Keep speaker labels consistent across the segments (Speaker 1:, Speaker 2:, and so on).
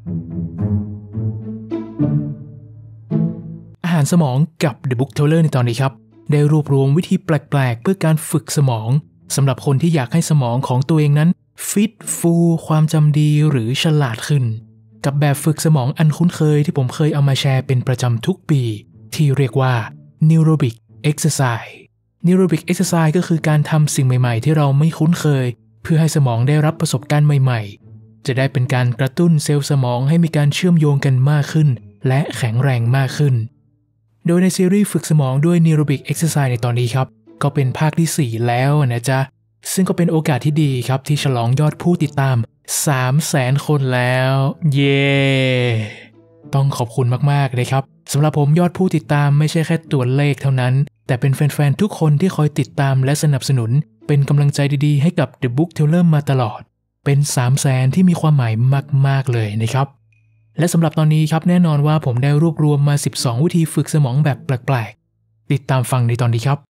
Speaker 1: อาหารสมองกับ The Book Teller ในตอนนี้ครับได้รวบรวมวิธีแปลกๆเพื่อการฝึกสมองสำหรับคนที่อยากให้สมองของตัวเองนั้นฟิตฟูความจำดีหรือฉลาดขึ้นกับแบบฝึกสมองอันคุ้นเคยที่ผมเคยเอามาแชร์เป็นประจำทุกปีที่เรียกว่า Neurobic Exercise Neurobic Exercise ก็คือการทำสิ่งใหม่ๆที่เราไม่คุ้นเคยเพื่อให้สมองได้รับประสบการณ์ใหม่ๆจะได้เป็นการกระตุ้นเซลล์สมองให้มีการเชื่อมโยงกันมากขึ้นและแข็งแรงมากขึ้นโดยในซีรีส์ฝึกสมองด้วย Neurobic Exercise ในตอนนี้ครับก็เป็นภาคที่4แล้วนะจ๊ะซึ่งก็เป็นโอกาสที่ดีครับที่ฉลองยอดผู้ติดตาม 300,000 คนแล้วเย้ต้องขอบคุณมากๆเลยครับสำหรับผมยอดผู้ติดตามไม่ใช่แค่ตัวเลขเท่านั้นแต่เป็นแฟนๆทุกคนที่คอยติดตามและสนับสนุนเป็นกำลังใจดีๆให้กับ The Book Teller มาตลอดเป็น 300,000 ที่มีความหมายมากๆเลยนะครับและสำหรับตอนนี้ครับแน่นอนว่าผมได้รวบรวมมา12วิธีฝึกสมองแบบแปลกๆติดตามฟังในตอนนี้ครับ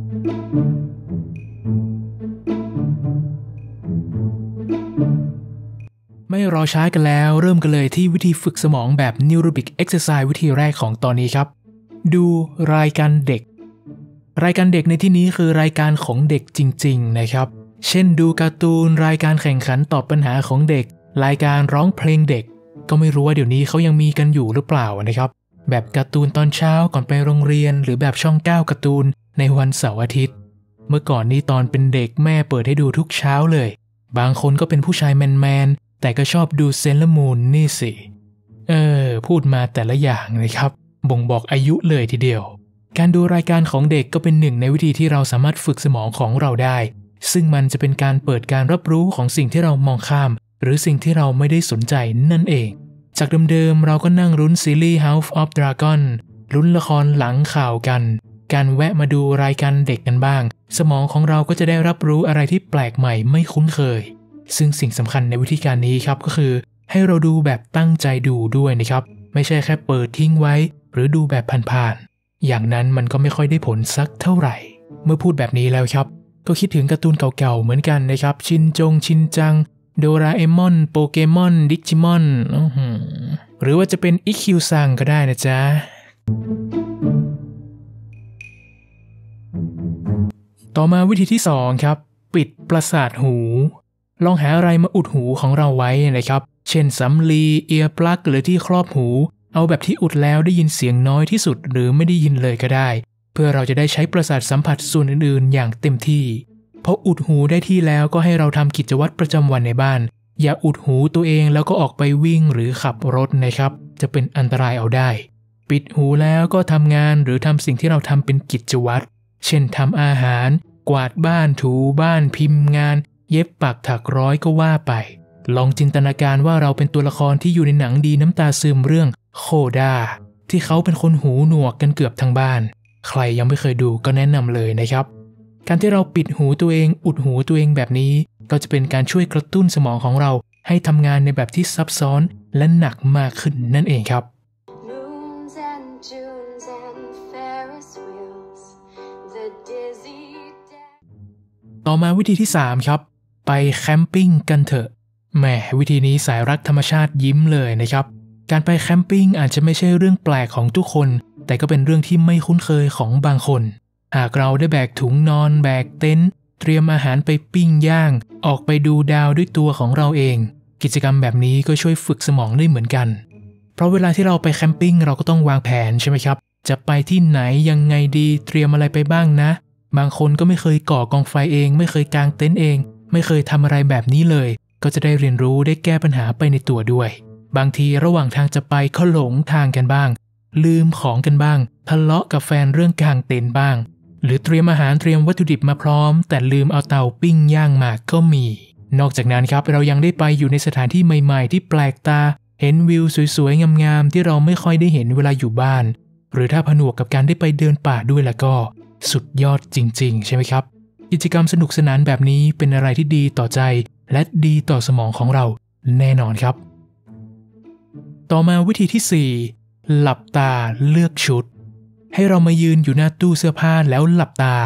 Speaker 1: ไม่รอช้ากันแล้วเริ่มกันเลยที่วิธีฝึกสมองแบบ Neurobic Exercise วิธีแรกของตอนนี้ครับดูรายการเด็กรายการเด็กในที่นี้คือรายการของเด็กจริงๆนะครับเช่นดูการ์ตูนรายการแข่งขันตอบปัญหาของเด็กรายการร้องเพลงเด็กก็ไม่รู้ว่าเดี๋ยวนี้เขายังมีกันอยู่หรือเปล่านะครับแบบการ์ตูนตอนเช้าก่อนไปโรงเรียนหรือแบบช่อง9การ์ตูนในวันเสาร์อาทิตย์เมื่อก่อนนี้ตอนเป็นเด็กแม่เปิดให้ดูทุกเช้าเลยบางคนก็เป็นผู้ชายแมนๆแต่ก็ชอบดูเซเลอร์มูนนี่สิพูดมาแต่ละอย่างนะครับบ่งบอกอายุเลยทีเดียวการดูรายการของเด็กก็เป็นหนึ่งในวิธีที่เราสามารถฝึกสมองของเราได้ซึ่งมันจะเป็นการเปิดการรับรู้ของสิ่งที่เรามองข้ามหรือสิ่งที่เราไม่ได้สนใจนั่นเองจากเดิมๆเราก็นั่งลุ้นซีรีส์ House of Dragon ลุ้นละครหลังข่าวกันการแวะมาดูรายการเด็กกันบ้างสมองของเราก็จะได้รับรู้อะไรที่แปลกใหม่ไม่คุ้นเคยซึ่งสิ่งสำคัญในวิธีการนี้ครับก็คือให้เราดูแบบตั้งใจดูด้วยนะครับไม่ใช่แค่เปิดทิ้งไว้หรือดูแบบผ่านๆอย่างนั้นมันก็ไม่ค่อยได้ผลสักเท่าไหร่เมื่อพูดแบบนี้แล้วครับก็คิดถึงการ์ตูนเก่าๆเหมือนกันนะครับชินจังโดราเอมอนโปเกมอนดิจิมอนหรือว่าจะเป็นอิคิวซังก็ได้นะจ๊ะต่อมาวิธีที่2ครับปิดประสาทหูลองหาอะไรมาอุดหูของเราไว้นะครับเช่นสำลีเอียร์ปลั๊กหรือที่ครอบหูเอาแบบที่อุดแล้วได้ยินเสียงน้อยที่สุดหรือไม่ได้ยินเลยก็ได้เพื่อเราจะได้ใช้ประสาทสัมผัสส่วนอื่นๆอย่างเต็มที่พออุดหูได้ที่แล้วก็ให้เราทำกิจวัตรประจำวันในบ้านอย่าอุดหูตัวเองแล้วก็ออกไปวิ่งหรือขับรถนะครับจะเป็นอันตรายเอาได้ปิดหูแล้วก็ทำงานหรือทำสิ่งที่เราทำเป็นกิจวัตรเช่นทำอาหารกวาดบ้านถูบ้านพิมพ์งานเย็บปักถักร้อยก็ว่าไปลองจินตนาการว่าเราเป็นตัวละครที่อยู่ในหนังดีน้ำตาซึมเรื่องโคด้าที่เขาเป็นคนหูหนวกกันเกือบทั้งบ้านใครยังไม่เคยดูก็แนะนำเลยนะครับการที่เราปิดหูตัวเองอุดหูตัวเองแบบนี้ก็จะเป็นการช่วยกระตุ้นสมองของเราให้ทำงานในแบบที่ซับซ้อนและหนักมากขึ้นนั่นเองครับต่อมาวิธีที่3ครับไปแคมปิ้งกันเถอะแหมวิธีนี้สายรักธรรมชาติยิ้มเลยนะครับการไปแคมปิ้งอาจจะไม่ใช่เรื่องแปลกของทุกคนแต่ก็เป็นเรื่องที่ไม่คุ้นเคยของบางคนหากเราได้แบกถุงนอนแบกเต็นท์เตรียมอาหารไปปิ้งย่างออกไปดูดาวด้วยตัวของเราเองกิจกรรมแบบนี้ก็ช่วยฝึกสมองได้เหมือนกันเพราะเวลาที่เราไปแคมปิ้งเราก็ต้องวางแผนใช่ไหมครับจะไปที่ไหนยังไงดีเตรียมอะไรไปบ้างนะบางคนก็ไม่เคยก่อกองไฟเองไม่เคยกางเต็นท์เองไม่เคยทำอะไรแบบนี้เลยก็จะได้เรียนรู้ได้แก้ปัญหาไปในตัวด้วยบางทีระหว่างทางจะไปก็หลงทางกันบ้างลืมของกันบ้างทะเลาะกับแฟนเรื่องกางเต็นท์บ้างหรือเตรียมอาหารเตรียมวัตถุดิบมาพร้อมแต่ลืมเอาเตาปิ้งย่างมาก็มีนอกจากนั้นครับเรายังได้ไปอยู่ในสถานที่ใหม่ๆที่แปลกตาเห็นวิวสวยๆงามๆที่เราไม่ค่อยได้เห็นเวลาอยู่บ้านหรือถ้าผนวกกับการได้ไปเดินป่าด้วยแล้วก็สุดยอดจริงๆใช่ไหมครับกิจกรรมสนุกสนานแบบนี้เป็นอะไรที่ดีต่อใจและดีต่อสมองของเราแน่นอนครับต่อมาวิธีที่4หลับตาเลือกชุดให้เรามายืนอยู่หน้าตู้เสื้อผ้าแล้วหลับตา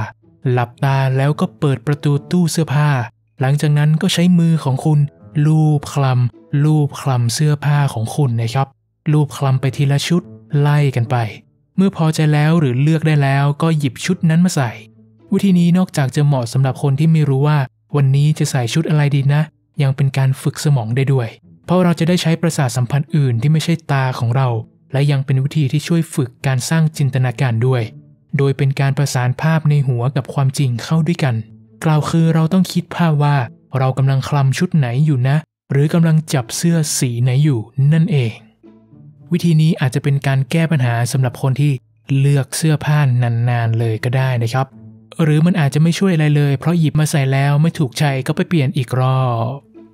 Speaker 1: แล้วก็เปิดประตูตู้เสื้อผ้าหลังจากนั้นก็ใช้มือของคุณลูบคลลูบคลำเสื้อผ้าของคุณนะครับลูบคลำไปทีละชุดไล่กันไปเมื่อพอใจแล้วหรือเลือกได้แล้วก็หยิบชุดนั้นมาใส่วิธีนี้นอกจากจะเหมาะสำหรับคนที่ไม่รู้ว่าวันนี้จะใส่ชุดอะไรดีนะยังเป็นการฝึกสมองได้ด้วยเพราะเราจะได้ใช้ประสาทสัมผัสอื่นที่ไม่ใช่ตาของเราและยังเป็นวิธีที่ช่วยฝึกการสร้างจินตนาการด้วยโดยเป็นการประสานภาพในหัวกับความจริงเข้าด้วยกันกล่าวคือเราต้องคิดภาพว่าเรากำลังคลำชุดไหนอยู่นะหรือกำลังจับเสื้อสีไหนอยู่นั่นเองวิธีนี้อาจจะเป็นการแก้ปัญหาสำหรับคนที่เลือกเสื้อผ้านานๆเลยก็ได้นะครับหรือมันอาจจะไม่ช่วยอะไรเลยเพราะหยิบมาใส่แล้วไม่ถูกใจก็ไปเปลี่ยนอีกรอบ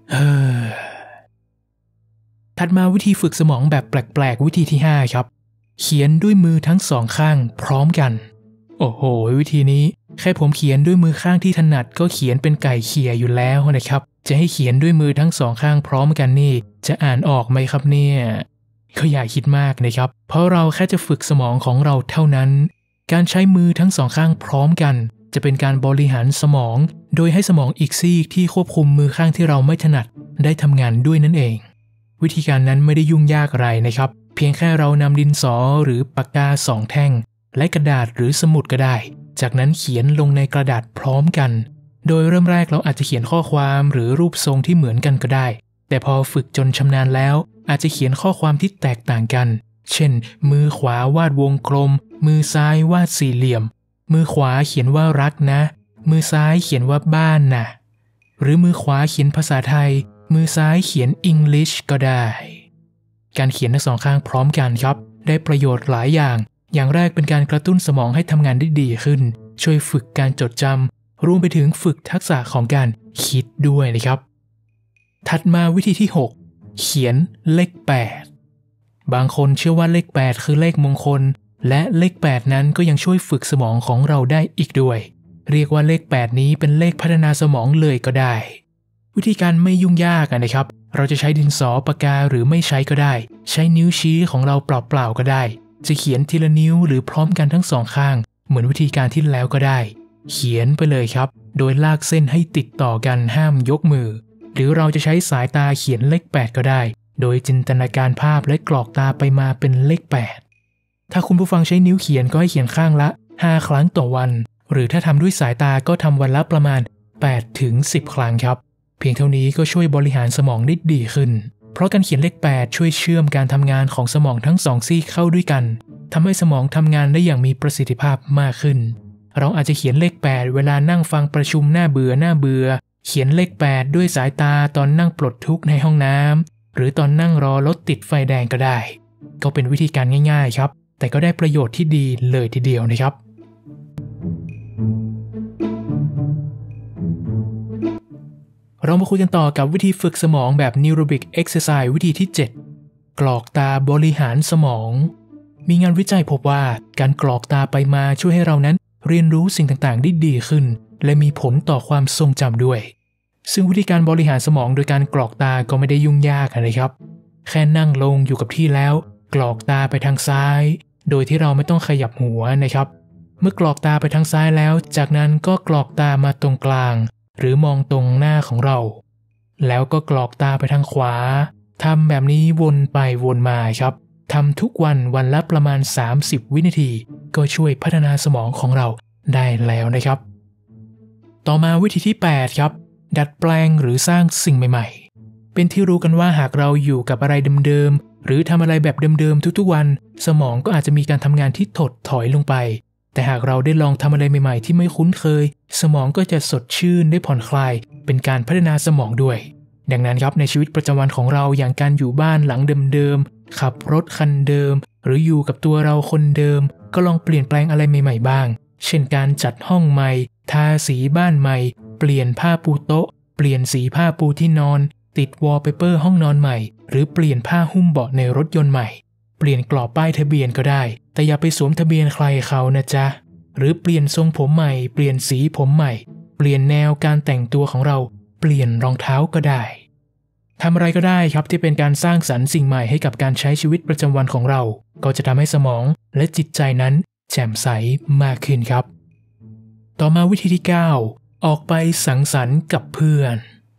Speaker 1: ถัดมาวิธีฝึกสมองแบบแปลกๆวิธีที่5ครับเขียนด้วยมือทั้งสองข้างพร้อมกันโอ้โหวิธีนี้แค่ผมเขียนด้วยมือข้างที่ถนัดก็เขียนเป็นไก่เขี่ยอยู่แล้วนะครับจะให้เขียนด้วยมือทั้งสองข้างพร้อมกันนี่จะอ่านออกไหมครับเนี่ยก็อย่าคิดมากนะครับเพราะเราแค่จะฝึกสมองของเราเท่านั้นการใช้มือทั้งสองข้างพร้อมกันจะเป็นการบริหารสมองโดยให้สมองอีกซีกที่ควบคุมมือข้างที่เราไม่ถนัดได้ทำงานด้วยนั่นเองวิธีการนั้นไม่ได้ยุ่งยากอะไรนะครับเพียงแค่เรานำดินสอหรือปากกา2 แท่งและกระดาษหรือสมุดก็ได้จากนั้นเขียนลงในกระดาษพร้อมกันโดยเริ่มแรกเราอาจจะเขียนข้อความหรือรูปทรงที่เหมือนกันก็ได้แต่พอฝึกจนชำนาญแล้วอาจจะเขียนข้อความที่แตกต่างกันเช่นมือขวาวาดวงกลมมือซ้ายวาดสี่เหลี่ยมมือขวาเขียนว่ารักนะมือซ้ายเขียนว่าบ้านนะหรือมือขวาเขียนภาษาไทยมือซ้ายเขียน English ก็ได้การเขียนทั้งสองข้างพร้อมกันครับได้ประโยชน์หลายอย่างแรกเป็นการกระตุ้นสมองให้ทำงานได้ดีขึ้นช่วยฝึกการจดจำรวมไปถึงฝึกทักษะของการคิดด้วยนะครับถัดมาวิธีที่6เขียนเลข8บางคนเชื่อว่าเลข8คือเลขมงคลและเลข8นั้นก็ยังช่วยฝึกสมองของเราได้อีกด้วยเรียกว่าเลข8นี้เป็นเลขพัฒนาสมองเลยก็ได้วิธีการไม่ยุ่งยากนะครับเราจะใช้ดินสอปากกาหรือไม่ใช้ก็ได้ใช้นิ้วชี้ของเราเปล่าๆก็ได้จะเขียนทีละนิ้วหรือพร้อมกันทั้งสองข้างเหมือนวิธีการที่แล้วก็ได้เขียนไปเลยครับโดยลากเส้นให้ติดต่อกันห้ามยกมือหรือเราจะใช้สายตาเขียนเลข8ก็ได้โดยจินตนาการภาพและกรอกตาไปมาเป็นเลข8ถ้าคุณผู้ฟังใช้นิ้วเขียนก็ให้เขียนข้างละ5 ครั้งต่อวันหรือถ้าทำด้วยสายตาก็ทำวันละประมาณ8 ถึง 10 ครั้งครับเพียงเท่านี้ก็ช่วยบริหารสมองได้ดีขึ้นเพราะการเขียนเลข8ช่วยเชื่อมการทำงานของสมองทั้ง2 ซีกเข้าด้วยกันทำให้สมองทำงานได้อย่างมีประสิทธิภาพมากขึ้นเราอาจจะเขียนเลข8เวลานั่งฟังประชุมน่าเบื่อเขียนเลข8ด้วยสายตาตอนนั่งปลดทุกข์ในห้องน้ำหรือตอนนั่งรอรถติดไฟแดงก็ได้ก็เป็นวิธีการง่ายๆครับแต่ก็ได้ประโยชน์ที่ดีเลยทีเดียวนะครับเรามาคุยกันต่อกับวิธีฝึกสมองแบบ Neurobic Exercise วิธีที่7กรอกตาบริหารสมองมีงานวิจัยพบว่าการกรอกตาไปมาช่วยให้เรานั้นเรียนรู้สิ่งต่างๆได้ดีขึ้นและมีผลต่อความทรงจำด้วยซึ่งวิธีการบริหารสมองโดยการกรอกตาก็ไม่ได้ยุ่งยากนะครับแค่นั่งลงอยู่กับที่แล้วกรอกตาไปทางซ้ายโดยที่เราไม่ต้องขยับหัวนะครับเมื่อกรอกตาไปทางซ้ายแล้วจากนั้นก็กรอกตามาตรงกลางหรือมองตรงหน้าของเราแล้วก็กรอกตาไปทางขวาทำแบบนี้วนไปวนมาครับทำทุกวันละประมาณ30 วินาทีก็ช่วยพัฒนาสมองของเราได้แล้วนะครับต่อมาวิธีที่8ครับดัดแปลงหรือสร้างสิ่งใหม่ๆเป็นที่รู้กันว่าหากเราอยู่กับอะไรเดิมๆหรือทำอะไรแบบเดิมๆทุกๆวันสมองก็อาจจะมีการทำงานที่ถดถอยลงไปแต่หากเราได้ลองทำอะไรใหม่ๆที่ไม่คุ้นเคยสมองก็จะสดชื่นได้ผ่อนคลายเป็นการพัฒนาสมองด้วยดังนั้นครับในชีวิตประจำวันของเราอย่างการอยู่บ้านหลังเดิมๆขับรถคันเดิมหรืออยู่กับตัวเราคนเดิมก็ลองเปลี่ยนแปลงอะไรใหม่ๆบ้างเช่นการจัดห้องใหม่ทาสีบ้านใหม่เปลี่ยนผ้าปูโต๊ะเปลี่ยนสีผ้าปูที่นอนติดวอลเปเปอร์ห้องนอนใหม่หรือเปลี่ยนผ้าหุ้มเบาะในรถยนต์ใหม่เปลี่ยนกรอบป้ายทะเบียนก็ได้แต่อย่าไปสวมทะเบียนใครเขานะจ๊ะหรือเปลี่ยนทรงผมใหม่เปลี่ยนสีผมใหม่เปลี่ยนแนวการแต่งตัวของเราเปลี่ยนรองเท้าก็ได้ทำอะไรก็ได้ครับที่เป็นการสร้างสรรค์สิ่งใหม่ให้กับการใช้ชีวิตประจำวันของเราก็จะทำให้สมองและจิตใจนั้นแจ่มใสมากขึ้นครับต่อมาวิธีที่9ออกไปสังสรรค์กับเพื่อน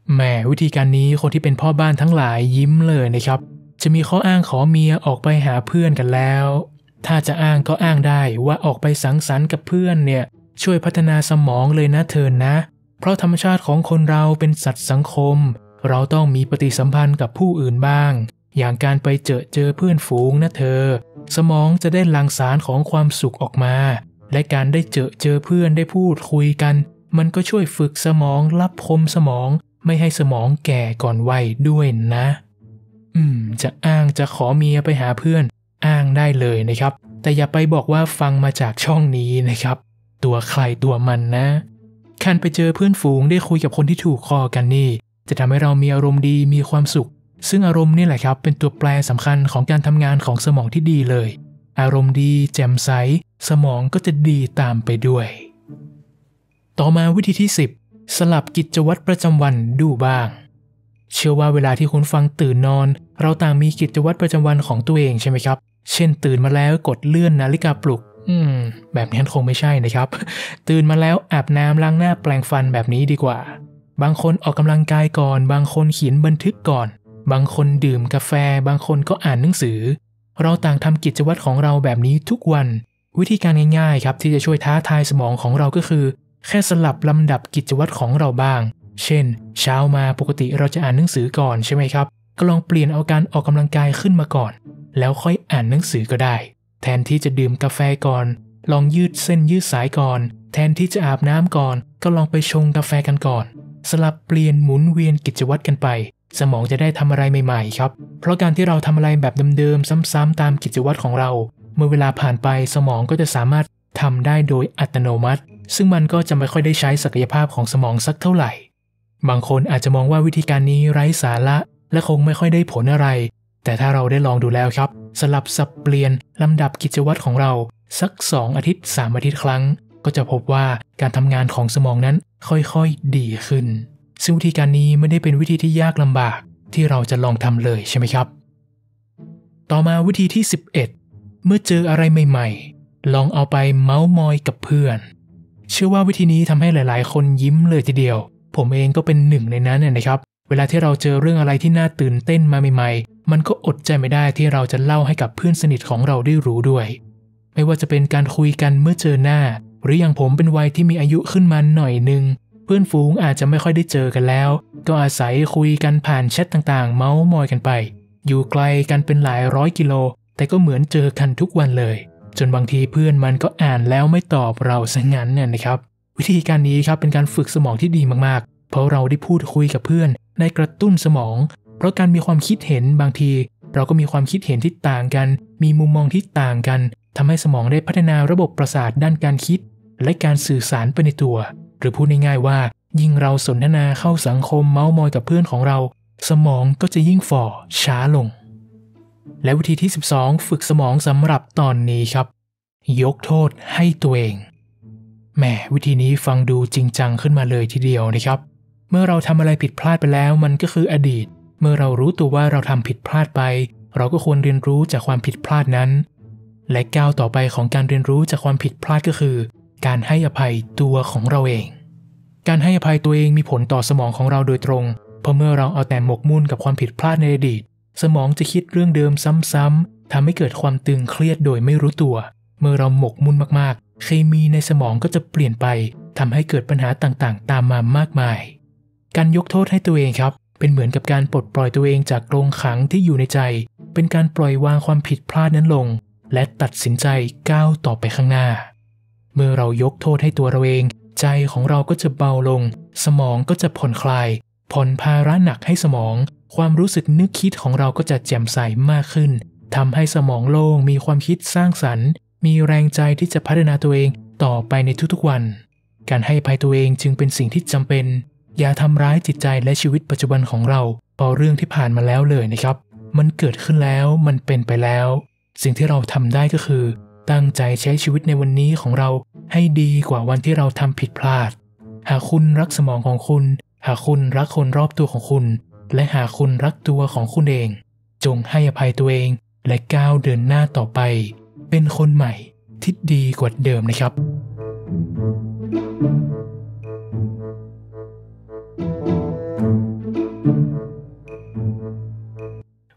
Speaker 1: แหมวิธีการนี้คนที่เป็นพ่อบ้านทั้งหลายยิ้มเลยนะครับจะมีข้ออ้างขอเมียออกไปหาเพื่อนกันแล้วถ้าจะอ้างก็อ้างได้ว่าออกไปสังสรรค์กับเพื่อนเนี่ยช่วยพัฒนาสมองเลยนะเธอนะเพราะธรรมชาติของคนเราเป็นสัตว์สังคมเราต้องมีปฏิสัมพันธ์กับผู้อื่นบ้างอย่างการไปเจอเพื่อนฝูงนะเธอสมองจะได้หลั่งสารของความสุขออกมาและการได้เจอเพื่อนได้พูดคุยกันมันก็ช่วยฝึกสมองรับคมสมองไม่ให้สมองแก่ก่อนวัยด้วยนะจะอ้างจะขอเมียไปหาเพื่อนอ้างได้เลยนะครับแต่อย่าไปบอกว่าฟังมาจากช่องนี้นะครับตัวใครตัวมันนะการไปเจอเพื่อนฝูงได้คุยกับคนที่ถูกคอกันนี่จะทำให้เรามีอารมณ์ดีมีความสุขซึ่งอารมณ์นี่แหละครับเป็นตัวแปรสำคัญของการทำงานของสมองที่ดีเลยอารมณ์ดีแจ่มใสสมองก็จะดีตามไปด้วยต่อมาวิธีที่10สลับกิจวัตรประจำวันดูบ้างเชื่อว่าเวลาที่คุณฟังตื่นนอนเราต่างมีกิจวัตรประจำวันของตัวเองใช่ไหมครับเช่นตื่นมาแล้วกดเลื่อนนาฬิกาปลุกแบบนี้คงไม่ใช่นะครับตื่นมาแล้วอาบน้ำล้างหน้าแปรงฟันแบบนี้ดีกว่าบางคนออกกำลังกายก่อนบางคนเขียนบันทึกก่อนบางคนดื่มกาแฟบางคนก็อ่านหนังสือเราต่างทำกิจวัตรของเราแบบนี้ทุกวันวิธีการง่ายๆครับที่จะช่วยท้าทายสมองของเราก็คือแค่สลับลำดับกิจวัตรของเราบ้างเช่นเช้ามาปกติเราจะอ่านหนังสือก่อนใช่ไหมครับก็ลองเปลี่ยนเอาการออกกำลังกายขึ้นมาก่อนแล้วค่อยอ่านหนังสือก็ได้แทนที่จะดื่มกาแฟก่อนลองยืดเส้นยืดสายก่อนแทนที่จะอาบน้ำก่อนก็ลองไปชงกาแฟกันก่อนสลับเปลี่ยนหมุนเวียนกิจวัตรกันไปสมองจะได้ทำอะไรใหม่ๆครับเพราะการที่เราทำอะไรแบบเดิมๆซ้ำๆตามกิจวัตรของเราเมื่อเวลาผ่านไปสมองก็จะสามารถทำได้โดยอัตโนมัติซึ่งมันก็จะไม่ค่อยได้ใช้ศักยภาพของสมองสักเท่าไหร่บางคนอาจจะมองว่าวิธีการนี้ไร้สาระและคงไม่ค่อยได้ผลอะไรแต่ถ้าเราได้ลองดูแล้วครับสลับสับเปลี่ยนลำดับกิจวัตรของเราสัก2 อาทิตย์3 อาทิตย์ครั้งก็จะพบว่าการทำงานของสมองนั้นค่อยๆดีขึ้นซึ่งวิธีการนี้ไม่ได้เป็นวิธีที่ยากลำบากที่เราจะลองทำเลยใช่ไหมครับต่อมาวิธีที่11เมื่อเจออะไรใหม่ๆลองเอาไปเม้ามอยกับเพื่อนเชื่อว่าวิธีนี้ทำให้หลายๆคนยิ้มเลยทีเดียวผมเองก็เป็นหนึ่งในนั้นนะครับเวลาที่เราเจอเรื่องอะไรที่น่าตื่นเต้นมาใหม่ๆมันก็อดใจไม่ได้ที่เราจะเล่าให้กับเพื่อนสนิทของเราได้รู้ด้วยไม่ว่าจะเป็นการคุยกันเมื่อเจอหน้าหรืออย่างผมเป็นวัยที่มีอายุขึ้นมาหน่อยนึงเพื่อนฝูงอาจจะไม่ค่อยได้เจอกันแล้วก็อาศัยคุยกันผ่านแชทต่างๆเม้ามอยกันไปอยู่ไกลกันเป็นหลายร้อยกิโลแต่ก็เหมือนเจอกันทุกวันเลยจนบางทีเพื่อนมันก็อ่านแล้วไม่ตอบเราซะงั้นเนี่ยนะครับวิธีการนี้ครับเป็นการฝึกสมองที่ดีมากๆเพราะเราได้พูดคุยกับเพื่อนได้กระตุ้นสมองเพราะการมีความคิดเห็นบางทีเราก็มีความคิดเห็นที่ต่างกันมีมุมมองที่ต่างกันทำให้สมองได้พัฒนาระบบประสาทด้านการคิดและการสื่อสารไปในตัวหรือพูดง่ายๆว่ายิ่งเราสนทนาเข้าสังคมเม้ามอยกับเพื่อนของเราสมองก็จะยิ่งฝ่อช้าลงและวิธีที่12ฝึกสมองสำหรับตอนนี้ครับยกโทษให้ตัวเองแหมวิธีนี้ฟังดูจริงจังขึ้นมาเลยทีเดียวนะครับเมื่อเราทำอะไรผิดพลาดไปแล้วมันก็คืออดีตเมื่อเรารู้ตัวว่าเราทำผิดพลาดไปเราก็ควรเรียนรู้จากความผิดพลาดนั้นและก้าวต่อไปของการเรียนรู้จากความผิดพลาดก็คือการให้อภัยตัวของเราเองการให้อภัยตัวเองมีผลต่อสมองของเราโดยตรงเพราะเมื่อเราเอาแต่หมกมุ่นกับความผิดพลาดในอดีตสมองจะคิดเรื่องเดิมซ้ำๆทำให้เกิดความตึงเครียดโดยไม่รู้ตัวเมื่อเราหมกมุ่นมากๆเคมีในสมองก็จะเปลี่ยนไปทำให้เกิดปัญหาต่างๆตามมามากมายการยกโทษให้ตัวเองครับเป็นเหมือนกับการปลดปล่อยตัวเองจากกรงขังที่อยู่ในใจเป็นการปล่อยวางความผิดพลาดนั้นลงและตัดสินใจก้าวต่อไปข้างหน้าเมื่อเรายกโทษให้ตัวเราเองใจของเราก็จะเบาลงสมองก็จะผ่อนคลายผ่อนภาระหนักให้สมองความรู้สึกนึกคิดของเราก็จะแจ่มใสมากขึ้นทำให้สมองโล่งมีความคิดสร้างสรรค์มีแรงใจที่จะพัฒนาตัวเองต่อไปในทุกๆวันการให้อภัยตัวเองจึงเป็นสิ่งที่จำเป็นอย่าทำร้ายจิตใจและชีวิตปัจจุบันของเราเพราะเรื่องที่ผ่านมาแล้วเลยนะครับมันเกิดขึ้นแล้วมันเป็นไปแล้วสิ่งที่เราทำได้ก็คือตั้งใจใช้ชีวิตในวันนี้ของเราให้ดีกว่าวันที่เราทำผิดพลาดหากคุณรักสมองของคุณหากคุณรักคนรอบตัวของคุณและหากคุณรักตัวของคุณเองจงให้อภัยตัวเองและก้าวเดินหน้าต่อไปเป็นคนใหม่ที่ดีกว่าเดิมนะครับ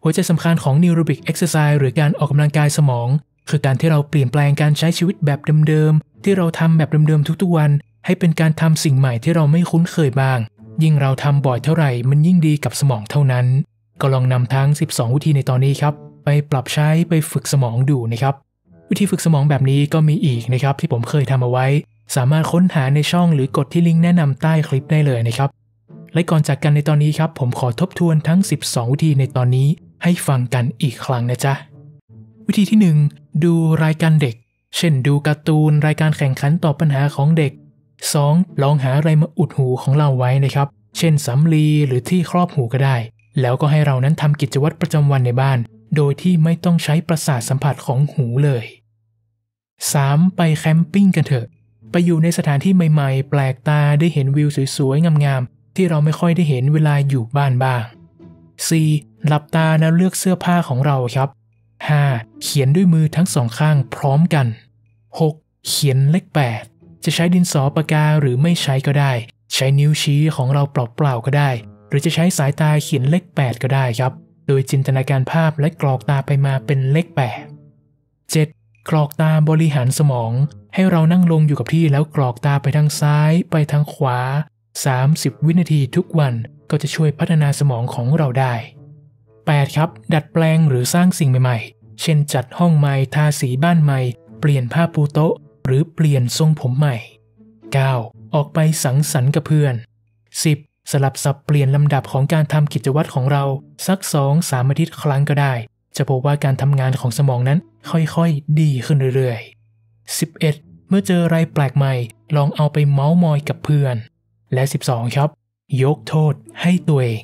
Speaker 1: หัวใจสำคัญของ Neurobic Exercise หรือการออกกำลังกายสมองคือการที่เราเปลี่ยนแปลงการใช้ชีวิตแบบเดิมๆที่เราทำแบบเดิมๆทุกๆวันให้เป็นการทำสิ่งใหม่ที่เราไม่คุ้นเคยบ้างยิ่งเราทำบ่อยเท่าไหร่มันยิ่งดีกับสมองเท่านั้นก็ลองนำทั้ง12วิธีในตอนนี้ครับไปปรับใช้ไปฝึกสมองดูนะครับวิธีฝึกสมองแบบนี้ก็มีอีกนะครับที่ผมเคยทำเอาไว้สามารถค้นหาในช่องหรือกดที่ลิงก์แนะนำใต้คลิปได้เลยนะครับและก่อนจากกันในตอนนี้ครับผมขอทบทวนทั้ง12วิธีในตอนนี้ให้ฟังกันอีกครั้งนะจ๊ะวิธีที่1ดูรายการเด็กเช่นดูการ์ตูนรายการแข่งขันตอบปัญหาของเด็ก 2. ลองหาอะไรมาอุดหูของเราไว้นะครับเช่นสำลีหรือที่ครอบหูก็ได้แล้วก็ให้เรานั้นทำกิจวัตรประจำวันในบ้านโดยที่ไม่ต้องใช้ประสาทสัมผัสของหูเลย 3. ไปแคมปิ้งกันเถอะไปอยู่ในสถานที่ใหม่ๆแปลกตาได้เห็นวิวสวยๆงามๆที่เราไม่ค่อยได้เห็นเวลาอยู่บ้านบ้าง 4. หลับตาแล้วเลือกเสื้อผ้าของเราครับ 5. เขียนด้วยมือทั้งสองข้างพร้อมกัน 6. เขียนเลข 8 จะใช้ดินสอปากกาหรือไม่ใช้ก็ได้ใช้นิ้วชี้ของเราเปล่าๆก็ได้หรือจะใช้สายตาเขียนเลข 8 ก็ได้ครับโดยจินตนาการภาพและกรอกตาไปมาเป็นเลข 8 7. กรอกตาบริหารสมองให้เรานั่งลงอยู่กับที่แล้วกรอกตาไปทางซ้ายไปทางขวา30วินาทีทุกวันก็จะช่วยพัฒนาสมองของเราได้ 8. ครับดัดแปลงหรือสร้างสิ่งใหม่ๆเช่นจัดห้องใหม่ทาสีบ้านใหม่เปลี่ยนผ้าปูโต๊ะหรือเปลี่ยนทรงผมใหม่ 9. ออกไปสังสรรค์กับเพื่อน 10. สลับสับเปลี่ยนลำดับของการทำกิจวัตรของเราสัก 2-3 อาทิตย์ครั้งก็ได้จะพบว่าการทำงานของสมองนั้นค่อยๆดีขึ้นเรื่อยๆ 11. เมื่อเจออะไรแปลกใหม่ลองเอาไปเม้ามอยกับเพื่อนและ 12. ครับยกโทษให้ตัวเอง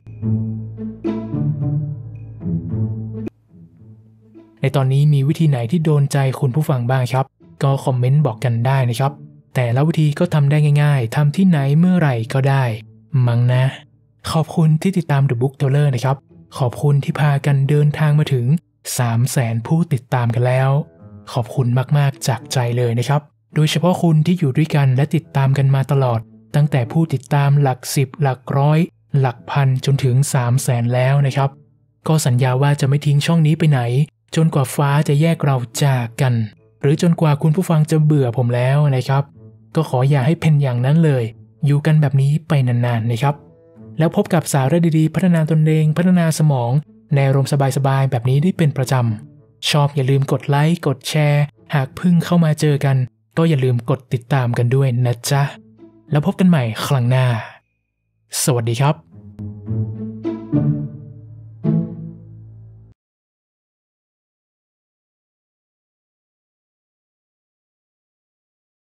Speaker 1: ในตอนนี้มีวิธีไหนที่โดนใจคุณผู้ฟังบ้างครับก็คอมเมนต์บอกกันได้นะครับแต่ละวิธีก็ทำได้ง่ายๆทำที่ไหนเมื่อไหร่ก็ได้มั้งนะขอบคุณที่ติดตาม The Book Teller นะครับขอบคุณที่พากันเดินทางมาถึง 300,000 ผู้ติดตามกันแล้วขอบคุณมากๆจากใจเลยนะครับโดยเฉพาะคุณที่อยู่ด้วยกันและติดตามกันมาตลอดตั้งแต่ผู้ติดตามหลัก10หลักร้อยหลักพันจนถึง 300,000 แล้วนะครับก็สัญญาว่าจะไม่ทิ้งช่องนี้ไปไหนจนกว่าฟ้าจะแยกเราจากกันหรือจนกว่าคุณผู้ฟังจะเบื่อผมแล้วนะครับก็ขออย่าให้เป็นอย่างนั้นเลยอยู่กันแบบนี้ไปนานๆนะครับแล้วพบกับสาระดีๆพัฒนาตนเองพัฒนาสมองในอารมณ์สบายๆแบบนี้ได้เป็นประจำชอบอย่าลืมกดไลค์กดแชร์หากเพิ่งเข้ามาเจอกันก็อย่าลืมกดติดตามกันด้วยนะจ๊ะแล้วพบกันใหม่ครั้งหน้าสวัสดีครับ